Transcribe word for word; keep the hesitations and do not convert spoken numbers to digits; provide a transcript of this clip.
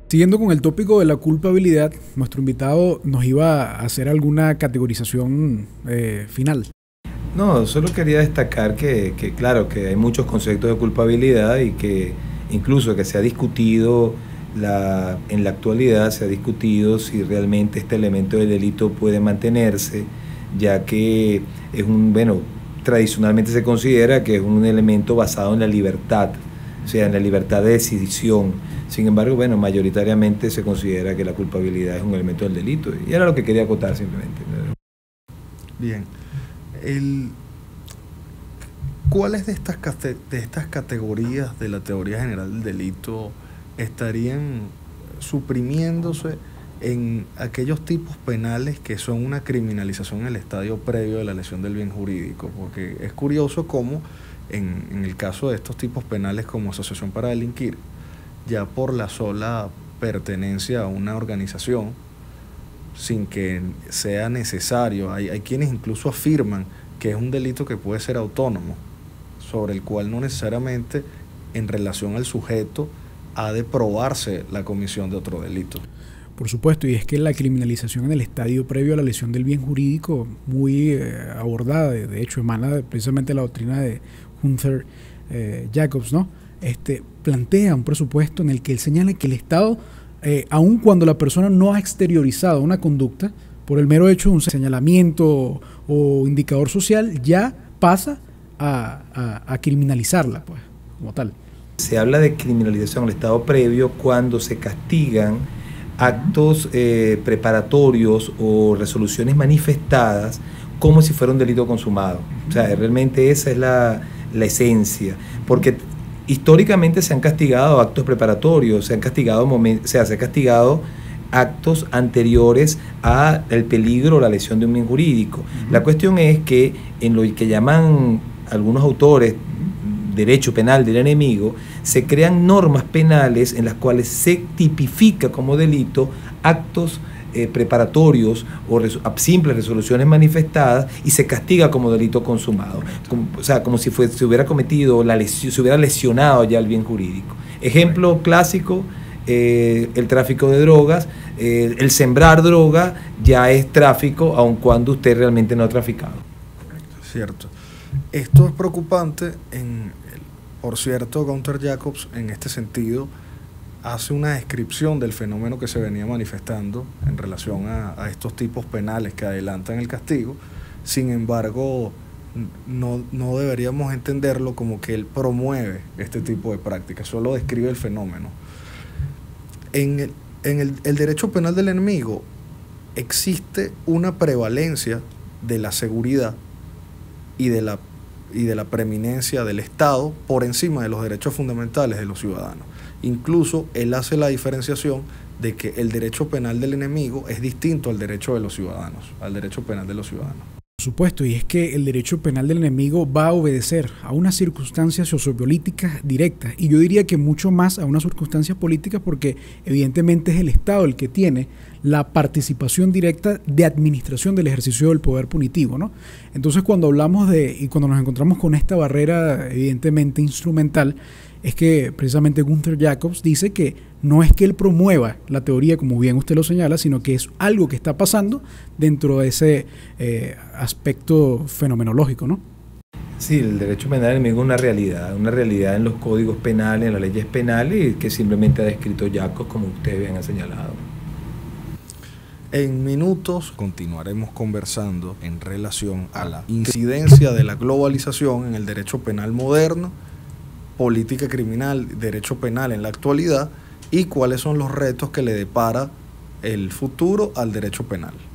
Siguiendo con el tópico de la culpabilidad, nuestro invitado nos iba a hacer alguna categorización eh, final. No, solo quería destacar que, que, claro, que hay muchos conceptos de culpabilidad y que incluso que se ha discutido, la, en la actualidad se ha discutido si realmente este elemento del delito puede mantenerse, ya que es un, bueno, tradicionalmente se considera que es un elemento basado en la libertad, o sea, en la libertad de decisión. Sin embargo, bueno, mayoritariamente se considera que la culpabilidad es un elemento del delito, y era lo que quería acotar simplemente. Bien. El, ¿Cuáles de estas, de estas categorías de la teoría general del delito estarían suprimiéndose en aquellos tipos penales que son una criminalización en el estadio previo de la lesión del bien jurídico? Porque es curioso cómo en, en el caso de estos tipos penales como asociación para delinquir, ya por la sola pertenencia a una organización, sin que sea necesario, hay, hay quienes incluso afirman que es un delito que puede ser autónomo, sobre el cual no necesariamente en relación al sujeto ha de probarse la comisión de otro delito. Por supuesto, y es que la criminalización en el estadio previo a la lesión del bien jurídico, muy eh, abordada, de, de hecho emana de, precisamente la doctrina de Gunther eh, Jacobs, ¿no? Este, plantea un presupuesto en el que él señala que el Estado, eh, aun cuando la persona no ha exteriorizado una conducta, por el mero hecho de un señalamiento o, o indicador social, ya pasa a, a, a criminalizarla, pues, como tal. Se habla de criminalización al estado previo cuando se castigan actos eh, preparatorios o resoluciones manifestadas como si fuera un delito consumado. O sea, realmente esa es la, la esencia, porque históricamente se han castigado actos preparatorios, se han castigado, o sea, se ha castigado actos anteriores a el peligro o la lesión de un bien jurídico. Uh-huh. La cuestión es que en lo que llaman algunos autores derecho penal del enemigo, se crean normas penales en las cuales se tipifica como delito actos eh, preparatorios o res simples resoluciones manifestadas y se castiga como delito consumado. Como, o sea, como si fue, se hubiera cometido, la lesión, se hubiera lesionado ya el bien jurídico. Ejemplo clásico, eh, el tráfico de drogas, eh, el sembrar droga ya es tráfico, aun cuando usted realmente no ha traficado. Cierto. Esto es preocupante, en, por cierto, Gunther Jacobs en este sentido hace una descripción del fenómeno que se venía manifestando en relación a, a estos tipos penales que adelantan el castigo. Sin embargo, no, no deberíamos entenderlo como que él promueve este tipo de prácticas, solo describe el fenómeno. En el, en el, el derecho penal del enemigo existe una prevalencia de la seguridad y de la y de la preeminencia del Estado por encima de los derechos fundamentales de los ciudadanos. Incluso él hace la diferenciación de que el derecho penal del enemigo es distinto al derecho de los ciudadanos, al derecho penal de los ciudadanos. Por supuesto, y es que el derecho penal del enemigo va a obedecer a unas circunstancias sociopolíticas directas, y yo diría que mucho más a unas circunstancias políticas, porque evidentemente es el Estado el que tiene la participación directa de administración del ejercicio del poder punitivo, ¿no? Entonces, cuando hablamos de, y cuando nos encontramos con esta barrera evidentemente instrumental, es que precisamente Gunther Jacobs dice que no es que él promueva la teoría, como bien usted lo señala, sino que es algo que está pasando dentro de ese eh, aspecto fenomenológico, ¿no? Sí, el derecho penal del enemigo es una realidad, una realidad en los códigos penales, en las leyes penales, que simplemente ha descrito Jacobs, como ustedes bien han señalado. En minutos continuaremos conversando en relación a la incidencia de la globalización en el derecho penal moderno, política criminal, derecho penal en la actualidad y cuáles son los retos que le depara el futuro al derecho penal.